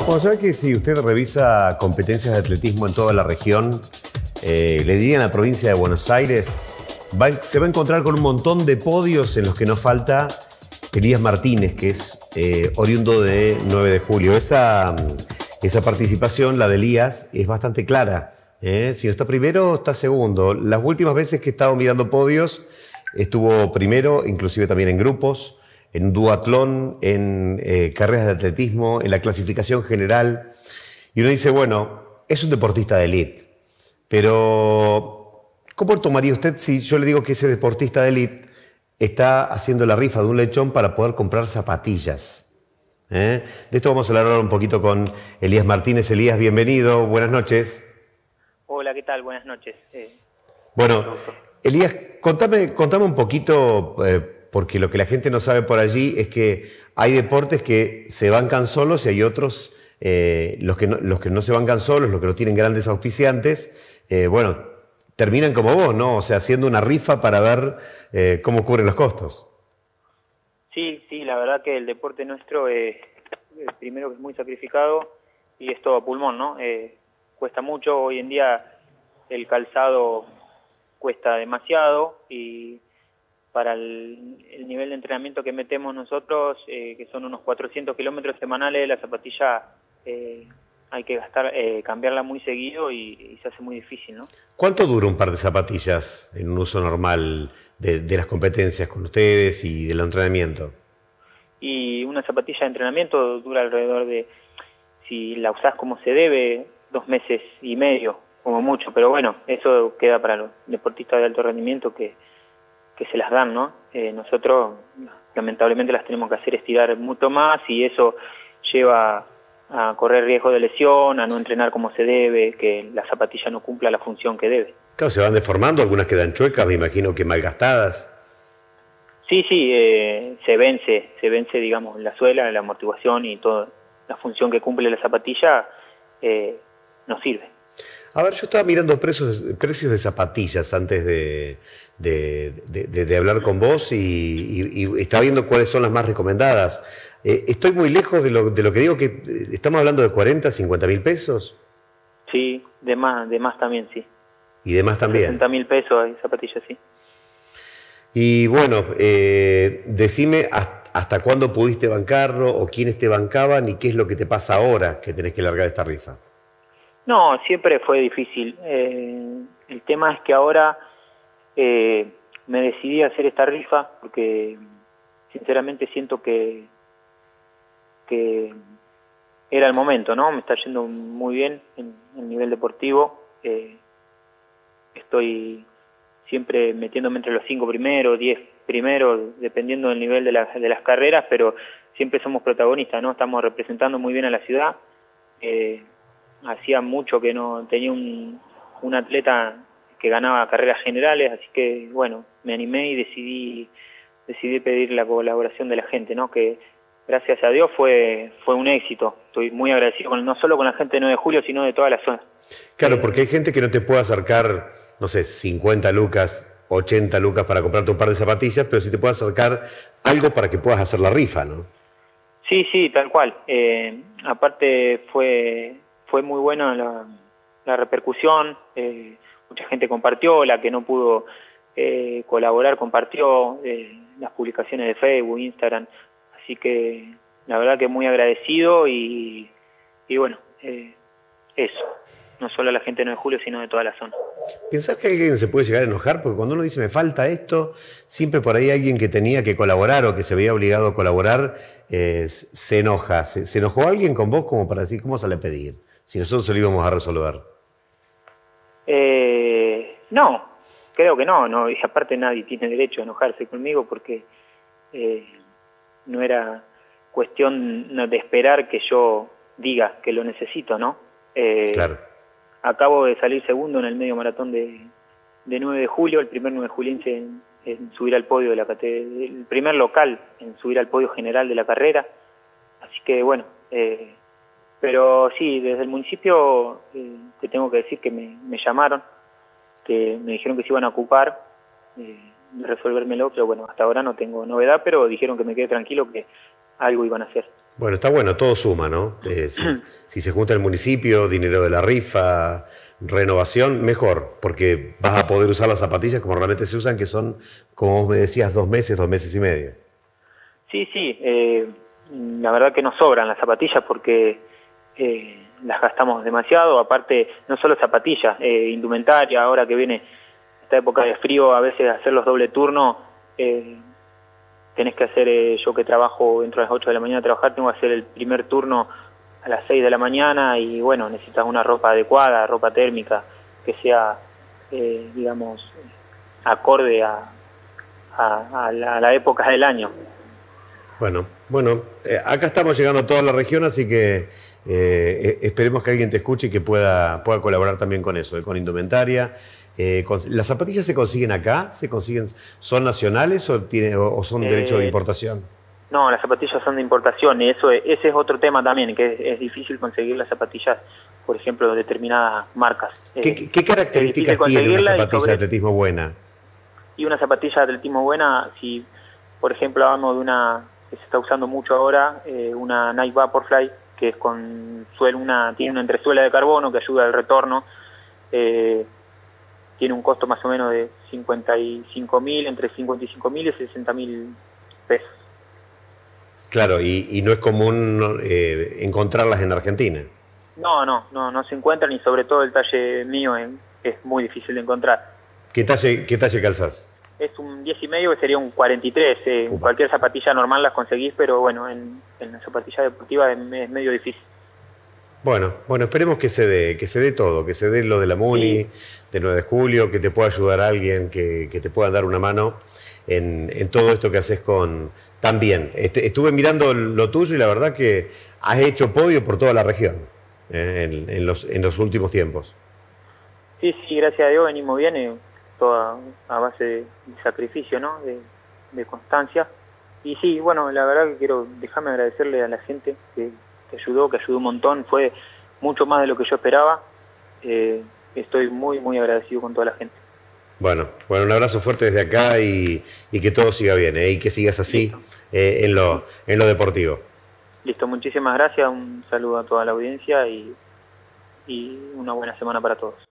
Bueno, sabe que si usted revisa competencias de atletismo en toda la región, le diría en la provincia de Buenos Aires, se va a encontrar con un montón de podios en los que no falta Elías Martínez, que es oriundo de 9 de julio. Esa participación, la de Elías, es bastante clara. Si no está primero, está segundo. Las últimas veces que he estado mirando podios, estuvo primero, inclusive también en grupos, en duatlón, en carreras de atletismo, en la clasificación general. Y uno dice, bueno, es un deportista de élite, pero ¿cómo tomaría usted si yo le digo que ese deportista de élite está haciendo la rifa de un lechón para poder comprar zapatillas? De esto vamos a hablar ahora un poquito con Elías Martínez. Elías, bienvenido, buenas noches. Hola, ¿qué tal? Buenas noches. Bueno, Elías, contame un poquito, porque lo que la gente no sabe por allí es que hay deportes que se bancan solos y hay otros, los que no se bancan solos, los que no tienen grandes auspiciantes, bueno, terminan como vos, ¿no? O sea, haciendo una rifa para ver cómo cubren los costos. Sí, la verdad que el deporte nuestro es primero que es muy sacrificado y es todo a pulmón, ¿no? Cuesta mucho, hoy en día el calzado cuesta demasiado y para el nivel de entrenamiento que metemos nosotros, que son unos 400 kilómetros semanales, la zapatilla hay que cambiarla muy seguido y se hace muy difícil, ¿no? ¿Cuánto dura un par de zapatillas en un uso normal de las competencias con ustedes y del entrenamiento? Y una zapatilla de entrenamiento dura alrededor de, si la usás como se debe, 2 meses y medio, como mucho, pero bueno, eso queda para los deportistas de alto rendimiento que se las dan, ¿no? Nosotros lamentablemente las tenemos que hacer estirar mucho más y eso lleva a correr riesgo de lesión, a no entrenar como se debe, que la zapatilla no cumpla la función que debe. Claro, se van deformando, algunas quedan chuecas, me imagino que malgastadas. Sí, se vence, digamos, la suela, la amortiguación y toda la función que cumple la zapatilla no sirve. A ver, yo estaba mirando precios de zapatillas antes de hablar con vos y estaba viendo cuáles son las más recomendadas. ¿Estoy muy lejos de lo que digo? Que ¿estamos hablando de 40, 50 mil pesos? Sí, de más también, sí. ¿Y de más también? 60.000 pesos hay zapatillas, sí. Y bueno, decime hasta cuándo pudiste bancarlo o quiénes te bancaban y qué es lo que te pasa ahora que tenés que largar esta rifa. No, siempre fue difícil. El tema es que ahora me decidí a hacer esta rifa porque sinceramente siento que era el momento, ¿no? Me está yendo muy bien en el nivel deportivo. Estoy siempre metiéndome entre los 5 primeros, 10 primeros, dependiendo del nivel de las carreras, pero siempre somos protagonistas, ¿no? Estamos representando muy bien a la ciudad. Hacía mucho que no tenía un atleta que ganaba carreras generales, así que bueno, me animé y decidí pedir la colaboración de la gente, ¿no? Que gracias a Dios fue un éxito. Estoy muy agradecido no solo con la gente de 9 de julio, sino de toda la zona. Claro, porque hay gente que no te puede acercar, no sé, 50 lucas, 80 lucas para comprarte un par de zapatillas, pero sí te puede acercar algo para que puedas hacer la rifa, ¿no? Sí, tal cual. Aparte fue muy buena la repercusión, mucha gente compartió, la que no pudo colaborar compartió las publicaciones de Facebook, Instagram, así que la verdad que muy agradecido y bueno, eso, no solo a la gente de 9 de julio, sino de toda la zona. ¿Pensás que alguien se puede llegar a enojar? Porque cuando uno dice me falta esto, siempre por ahí alguien que tenía que colaborar o que se veía obligado a colaborar se enoja. ¿Se enojó alguien con vos como para decir cómo se le pedir? Si nosotros se lo íbamos a resolver. No, creo que no, y aparte nadie tiene derecho a enojarse conmigo porque no era cuestión de esperar que yo diga que lo necesito, ¿no? Claro. Acabo de salir segundo en el medio maratón de 9 de julio, el primer 9 juliense en subir al podio el primer local en subir al podio general de la carrera, así que bueno, pero sí, desde el municipio te tengo que decir que me llamaron, que me dijeron que se iban a ocupar de resolvérmelo, pero bueno, hasta ahora no tengo novedad, pero dijeron que me quede tranquilo que algo iban a hacer. Bueno, está bueno, todo suma, ¿no? Si se junta el municipio, dinero de la rifa, renovación, mejor, porque vas a poder usar las zapatillas como realmente se usan, que son, como vos me decías, 2 meses y medio. Sí, sí, la verdad que nos sobran las zapatillas porque las gastamos demasiado, aparte no solo zapatillas, indumentaria, ahora que viene esta época de frío, a veces hacer los doble turno, tenés que hacer, yo que trabajo dentro de las 8 de la mañana a trabajar, tengo que hacer el primer turno a las 6 de la mañana y bueno, necesitas una ropa adecuada, ropa térmica, que sea, digamos, acorde a la época del año. Bueno, acá estamos llegando a toda la región, así que esperemos que alguien te escuche y que pueda colaborar también con eso, con indumentaria. ¿Las zapatillas se consiguen acá? ¿Son nacionales o son derecho de importación? No, las zapatillas son de importación y ese es otro tema también, que es difícil conseguir las zapatillas, por ejemplo, de determinadas marcas. ¿Qué características tiene una zapatilla de atletismo buena? Y una zapatilla de atletismo buena, si por ejemplo hablamos de una que se está usando mucho ahora, una Nike Vaporfly, que es tiene una entresuela de carbono que ayuda al retorno, tiene un costo más o menos de 55.000, entre 55.000 y 60.000 pesos. Claro, y no es común encontrarlas en Argentina. No se encuentran y sobre todo el talle mío es muy difícil de encontrar. ¿Qué talle calzás? Es un 10,5 que sería un 43. En cualquier zapatilla normal las conseguís, pero bueno, en la zapatilla deportiva es medio difícil. Bueno, esperemos que se dé todo, que se dé lo de la Muni, sí, del 9 de julio, que te pueda ayudar a alguien, que te pueda dar una mano en todo esto que haces también. Estuve mirando lo tuyo y la verdad que has hecho podio por toda la región en los últimos tiempos. Sí, gracias a Dios venimos bien, toda a base de sacrificio, ¿no? De constancia. Y sí, bueno, la verdad que dejarme agradecerle a la gente que ayudó un montón, fue mucho más de lo que yo esperaba. Estoy muy, muy agradecido con toda la gente. Bueno, un abrazo fuerte desde acá y que todo siga bien, y que sigas así en lo deportivo. Listo, muchísimas gracias, un saludo a toda la audiencia y una buena semana para todos.